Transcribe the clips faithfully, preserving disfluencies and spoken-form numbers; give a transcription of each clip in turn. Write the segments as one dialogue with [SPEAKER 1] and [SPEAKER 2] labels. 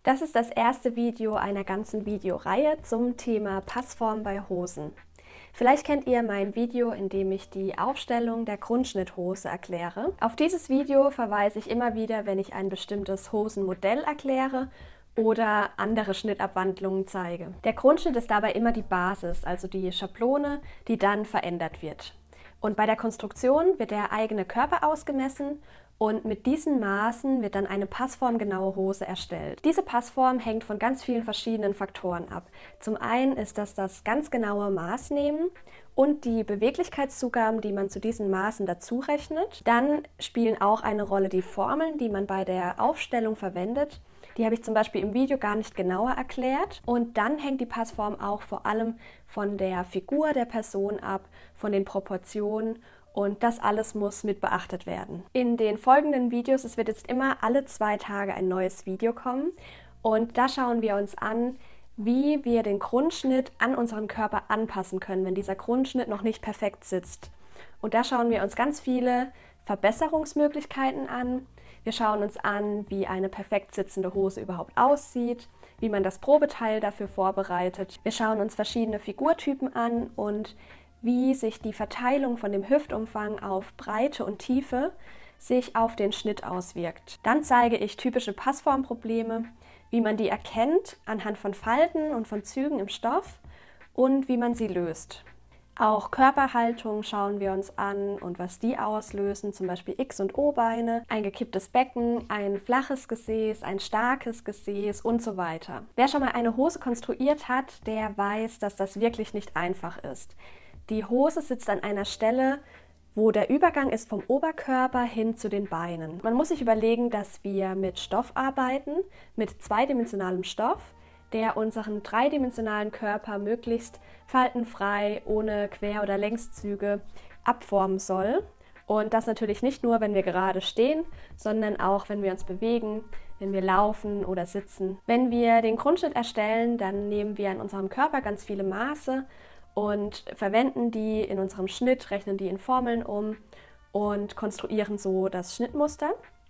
[SPEAKER 1] Das ist das erste Video einer ganzen Videoreihe zum Thema Passform bei Hosen. Vielleicht kennt ihr mein Video, in dem ich die Aufstellung der Grundschnitthose erkläre. Auf dieses Video verweise ich immer wieder, wenn ich ein bestimmtes Hosenmodell erkläre oder andere Schnittabwandlungen zeige. Der Grundschnitt ist dabei immer die Basis, also die Schablone, die dann verändert wird. Und bei der Konstruktion wird der eigene Körper ausgemessen und mit diesen Maßen wird dann eine passformgenaue Hose erstellt. Diese Passform hängt von ganz vielen verschiedenen Faktoren ab. Zum einen ist das das ganz genaue Maßnehmen und die Beweglichkeitszugaben, die man zu diesen Maßen dazu rechnet. Dann spielen auch eine Rolle die Formeln, die man bei der Aufstellung verwendet. Die habe ich zum Beispiel im Video gar nicht genauer erklärt. Und dann hängt die Passform auch vor allem von der Figur der Person ab, von den Proportionen. Und das alles muss mit beachtet werden. In den folgenden Videos, es wird jetzt immer alle zwei Tage ein neues Video kommen. Und da schauen wir uns an, wie wir den Grundschnitt an unseren Körper anpassen können, wenn dieser Grundschnitt noch nicht perfekt sitzt. Und da schauen wir uns ganz viele Verbesserungsmöglichkeiten an. Wir schauen uns an, wie eine perfekt sitzende Hose überhaupt aussieht, wie man das Probeteil dafür vorbereitet. Wir schauen uns verschiedene Figurtypen an und wie sich die Verteilung von dem Hüftumfang auf Breite und Tiefe sich auf den Schnitt auswirkt. Dann zeige ich typische Passformprobleme, wie man die erkennt anhand von Falten und von Zügen im Stoff und wie man sie löst. Auch Körperhaltung schauen wir uns an und was die auslösen, zum Beispiel X- und O-Beine, ein gekipptes Becken, ein flaches Gesäß, ein starkes Gesäß und so weiter. Wer schon mal eine Hose konstruiert hat, der weiß, dass das wirklich nicht einfach ist. Die Hose sitzt an einer Stelle, wo der Übergang ist vom Oberkörper hin zu den Beinen. Man muss sich überlegen, dass wir mit Stoff arbeiten, mit zweidimensionalem Stoff, der unseren dreidimensionalen Körper möglichst faltenfrei, ohne Quer- oder Längszüge abformen soll. Und das natürlich nicht nur, wenn wir gerade stehen, sondern auch, wenn wir uns bewegen, wenn wir laufen oder sitzen. Wenn wir den Grundschnitt erstellen, dann nehmen wir an unserem Körper ganz viele Maße und verwenden die in unserem Schnitt, rechnen die in Formeln um und konstruieren so das Schnittmuster.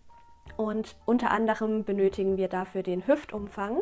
[SPEAKER 1] Und unter anderem benötigen wir dafür den Hüftumfang.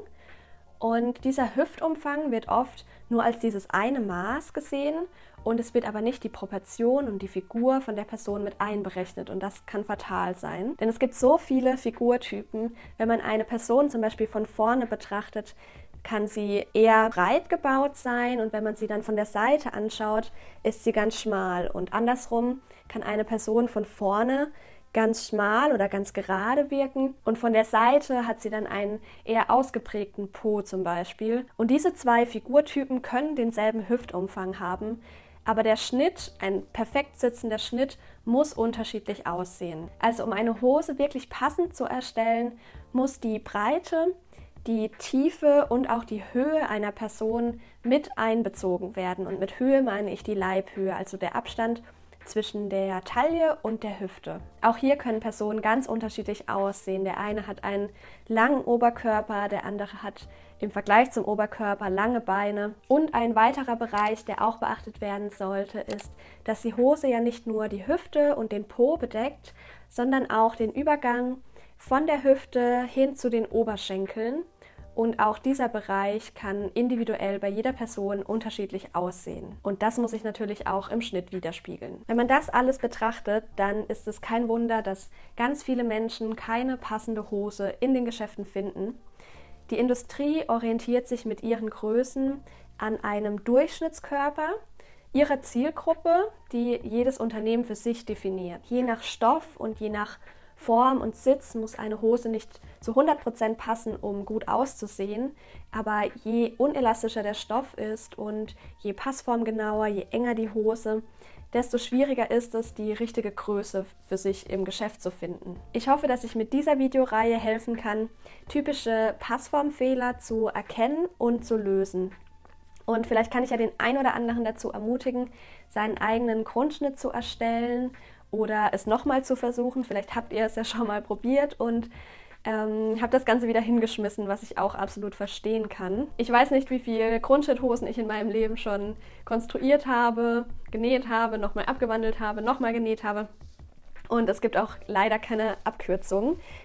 [SPEAKER 1] Und dieser Hüftumfang wird oft nur als dieses eine Maß gesehen und es wird aber nicht die Proportion und die Figur von der Person mit einberechnet und das kann fatal sein. Denn es gibt so viele Figurtypen. Wenn man eine Person zum Beispiel von vorne betrachtet, kann sie eher breit gebaut sein und wenn man sie dann von der Seite anschaut, ist sie ganz schmal. Und andersrum kann eine Person von vorne ganz schmal oder ganz gerade wirken und von der Seite hat sie dann einen eher ausgeprägten Po zum Beispiel. Und diese zwei Figurtypen können denselben Hüftumfang haben, aber der Schnitt, ein perfekt sitzender Schnitt, muss unterschiedlich aussehen. Also um eine Hose wirklich passend zu erstellen, muss die Breite, die Tiefe und auch die Höhe einer Person mit einbezogen werden. Und mit Höhe meine ich die Leibhöhe, also der Abstand zwischen der Taille und der Hüfte. Auch hier können Personen ganz unterschiedlich aussehen. Der eine hat einen langen Oberkörper, der andere hat im Vergleich zum Oberkörper lange Beine. Und ein weiterer Bereich, der auch beachtet werden sollte, ist, dass die Hose ja nicht nur die Hüfte und den Po bedeckt, sondern auch den Übergang von der Hüfte hin zu den Oberschenkeln. Und auch dieser Bereich kann individuell bei jeder Person unterschiedlich aussehen. Und das muss sich natürlich auch im Schnitt widerspiegeln. Wenn man das alles betrachtet, dann ist es kein Wunder, dass ganz viele Menschen keine passende Hose in den Geschäften finden. Die Industrie orientiert sich mit ihren Größen an einem Durchschnittskörper ihrer Zielgruppe, die jedes Unternehmen für sich definiert. Je nach Stoff und je nach Form und Sitz muss eine Hose nicht zu hundert Prozent passen, um gut auszusehen, aber je unelastischer der Stoff ist und je passformgenauer, je enger die Hose, desto schwieriger ist es, die richtige Größe für sich im Geschäft zu finden. Ich hoffe, dass ich mit dieser Videoreihe helfen kann, typische Passformfehler zu erkennen und zu lösen. Und vielleicht kann ich ja den einen oder anderen dazu ermutigen, seinen eigenen Grundschnitt zu erstellen oder es nochmal zu versuchen. Vielleicht habt ihr es ja schon mal probiert und ähm, habt das Ganze wieder hingeschmissen, was ich auch absolut verstehen kann. Ich weiß nicht, wie viele Grundschnitthosen ich in meinem Leben schon konstruiert habe, genäht habe, nochmal abgewandelt habe, nochmal genäht habe. Und es gibt auch leider keine Abkürzung.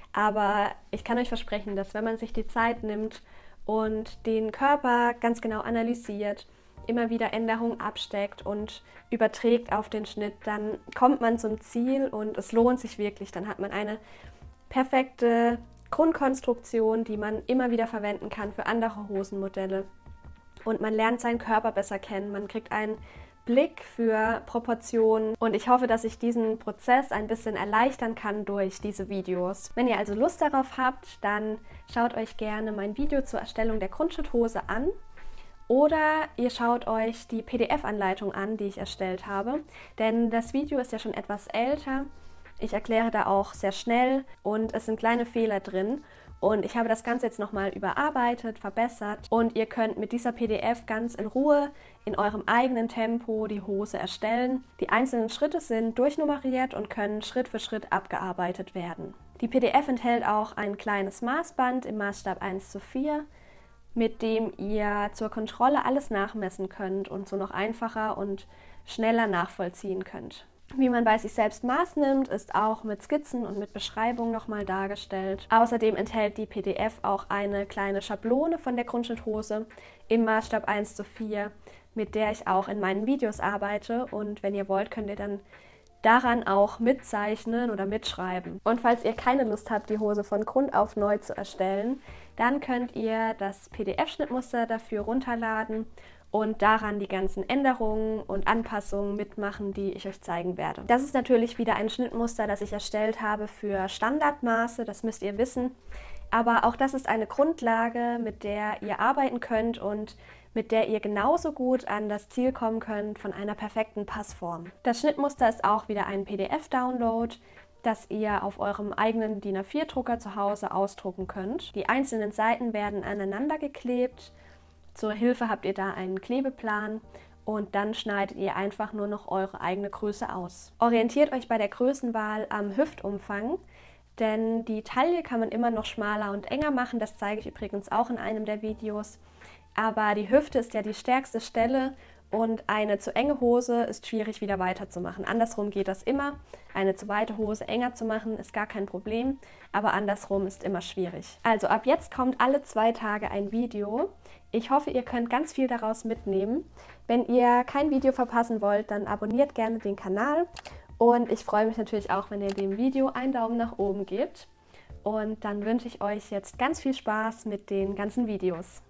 [SPEAKER 1] Aber ich kann euch versprechen, dass wenn man sich die Zeit nimmt und den Körper ganz genau analysiert, immer wieder Änderungen absteckt und überträgt auf den Schnitt, dann kommt man zum Ziel und es lohnt sich wirklich. Dann hat man eine perfekte Grundkonstruktion, die man immer wieder verwenden kann für andere Hosenmodelle. Und man lernt seinen Körper besser kennen, man kriegt einen Blick für Proportionen und ich hoffe, dass ich diesen Prozess ein bisschen erleichtern kann durch diese Videos. Wenn ihr also Lust darauf habt, dann schaut euch gerne mein Video zur Erstellung der Grundschnitthose an oder ihr schaut euch die P D F-Anleitung an, die ich erstellt habe, denn das Video ist ja schon etwas älter. Ich erkläre da auch sehr schnell und es sind kleine Fehler drin. Und ich habe das Ganze jetzt nochmal überarbeitet, verbessert und ihr könnt mit dieser P D F ganz in Ruhe in eurem eigenen Tempo die Hose erstellen. Die einzelnen Schritte sind durchnummeriert und können Schritt für Schritt abgearbeitet werden. Die P D F enthält auch ein kleines Maßband im Maßstab eins zu vier, mit dem ihr zur Kontrolle alles nachmessen könnt und so noch einfacher und schneller nachvollziehen könnt. Wie man bei sich selbst Maß nimmt, ist auch mit Skizzen und mit Beschreibung nochmal dargestellt. Außerdem enthält die P D F auch eine kleine Schablone von der Grundschnitthose im Maßstab eins zu vier, mit der ich auch in meinen Videos arbeite und wenn ihr wollt, könnt ihr dann daran auch mitzeichnen oder mitschreiben. Und falls ihr keine Lust habt, die Hose von Grund auf neu zu erstellen, dann könnt ihr das P D F-Schnittmuster dafür runterladen und daran die ganzen Änderungen und Anpassungen mitmachen, die ich euch zeigen werde. Das ist natürlich wieder ein Schnittmuster, das ich erstellt habe für Standardmaße, das müsst ihr wissen. Aber auch das ist eine Grundlage, mit der ihr arbeiten könnt und mit der ihr genauso gut an das Ziel kommen könnt von einer perfekten Passform. Das Schnittmuster ist auch wieder ein P D F-Download, das ihr auf eurem eigenen D I N A vier Drucker zu Hause ausdrucken könnt. Die einzelnen Seiten werden aneinander geklebt. Zur Hilfe habt ihr da einen Klebeplan und dann schneidet ihr einfach nur noch eure eigene Größe aus. Orientiert euch bei der Größenwahl am Hüftumfang, denn die Taille kann man immer noch schmaler und enger machen, das zeige ich übrigens auch in einem der Videos. Aber die Hüfte ist ja die stärkste Stelle und eine zu enge Hose ist schwierig wieder weiterzumachen. Andersrum geht das immer. Eine zu weite Hose enger zu machen ist gar kein Problem, aber andersrum ist immer schwierig. Also ab jetzt kommt alle zwei Tage ein Video. Ich hoffe, ihr könnt ganz viel daraus mitnehmen. Wenn ihr kein Video verpassen wollt, dann abonniert gerne den Kanal. Und ich freue mich natürlich auch, wenn ihr dem Video einen Daumen nach oben gebt. Und dann wünsche ich euch jetzt ganz viel Spaß mit den ganzen Videos.